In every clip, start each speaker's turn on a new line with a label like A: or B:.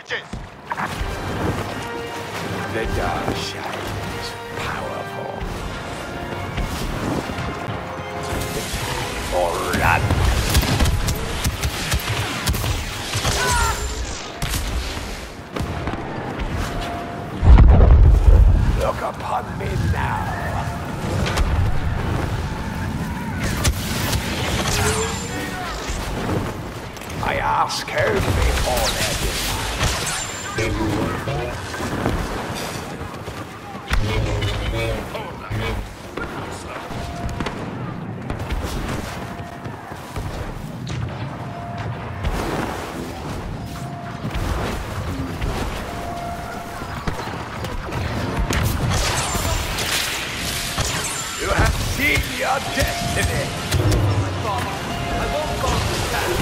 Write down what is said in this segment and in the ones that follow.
A: hatches!
B: The dark side is powerful. Or run. Look upon me now. I ask only for their You have seen your destiny.
C: My father, I won't go to stand.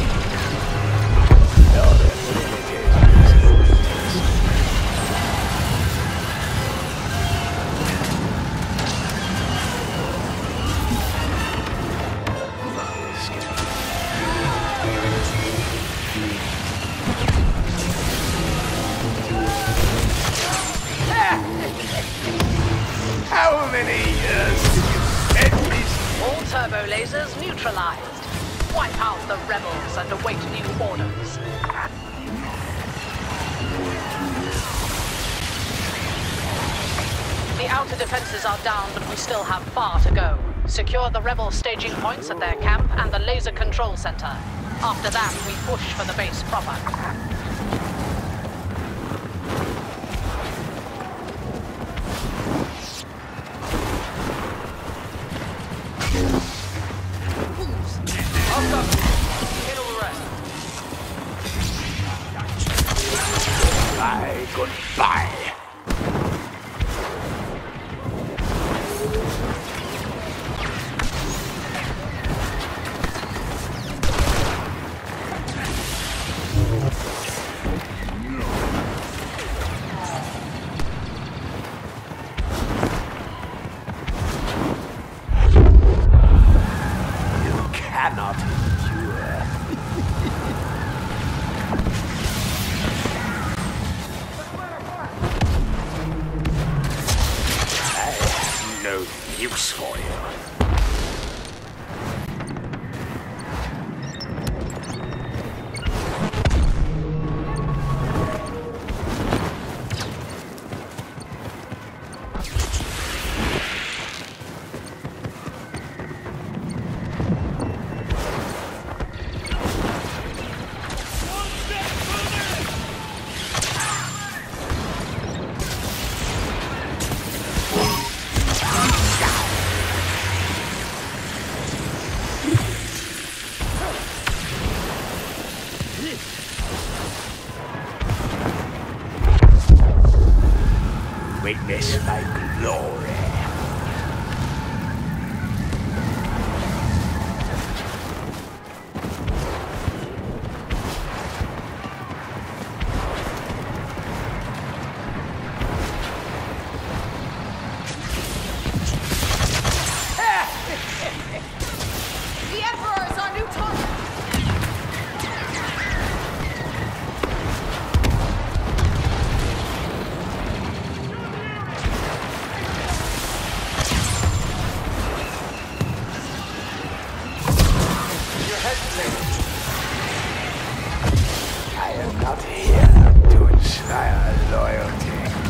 B: How many years did you spend these?
D: All turbo lasers neutralized. Wipe out the rebels and await new orders. The outer defenses are down, but we still have far to go. Secure the rebel staging points at their camp and the laser control center. After that, we push for the base proper.
B: Bye, goodbye. You cannot endure. No use for you. Witness my glory.
D: The Emperor is our new target!
B: I am not here to inspire loyalty.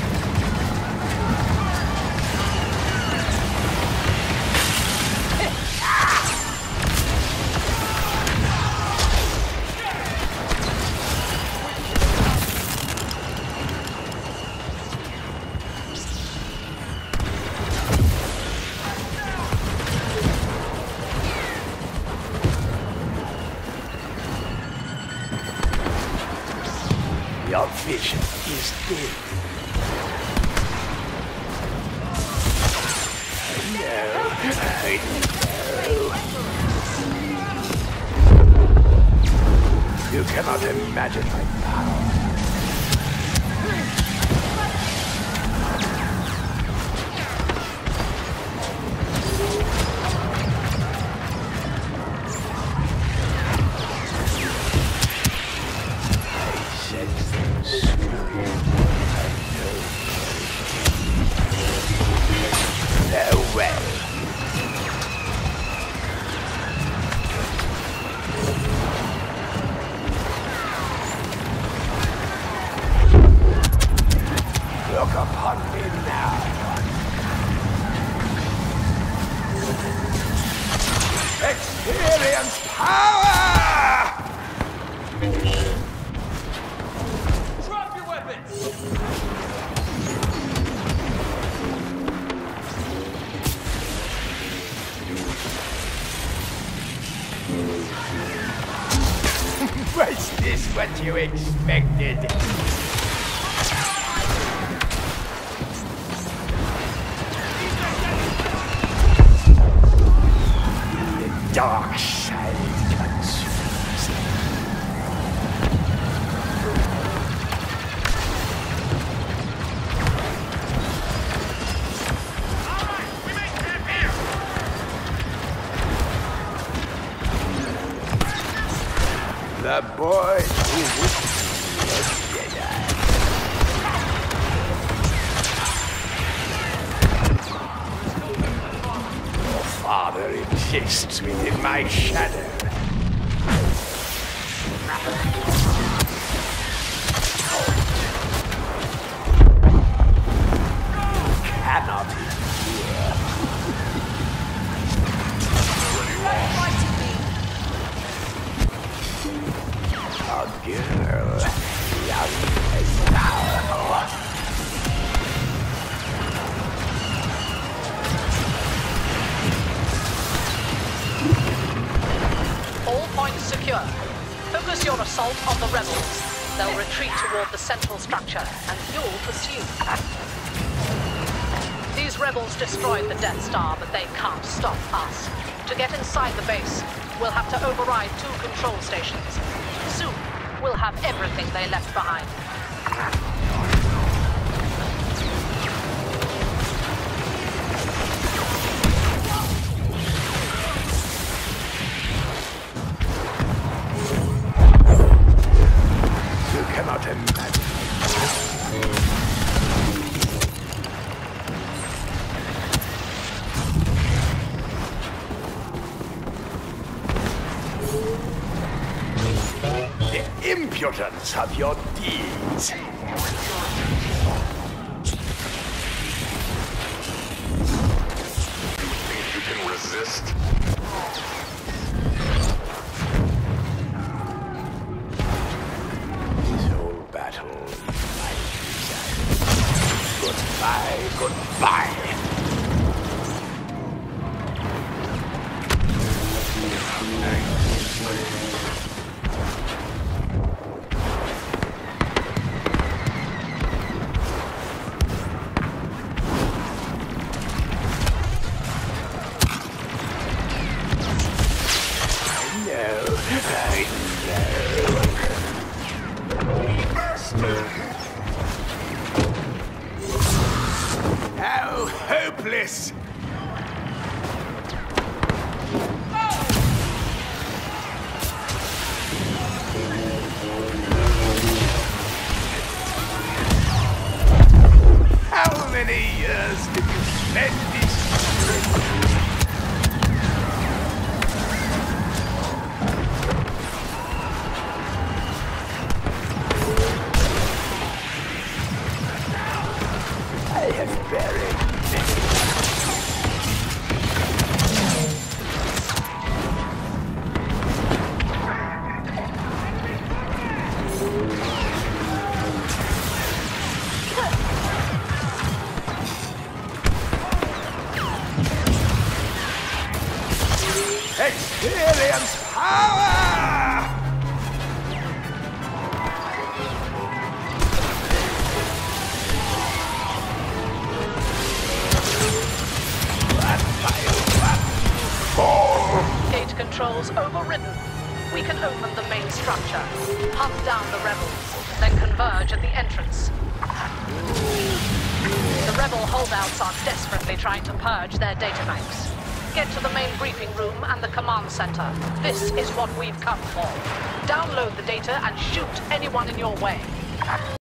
B: Your vision is dim. I know. You cannot imagine my power. I sense things you expected. The dark side consumes me. The boy who would be a Jedi. Your father exists within my shadow. Cannot endure. A girl, young and powerful.
D: All points secure. Focus your assault on the rebels. They'll retreat toward the central structure, and you'll pursue. These rebels destroyed the Death Star, but they can't stop us. To get inside the base, we'll have to override 2 control stations. Soon, we'll have everything they left behind.
B: You cannot imagine. The impudence of your deeds.
A: You can resist?
B: This whole battle is my desire. Goodbye, goodbye. How hopeless! How many years did you spend this? I have buried experience power!
D: Gate controls overridden. We can open the main structure, hunt down the rebels, then converge at the entrance. The rebel holdouts are desperately trying to purge their databanks. Get to the main briefing room and the command center. This is what we've come for. Download the data and shoot anyone in your way.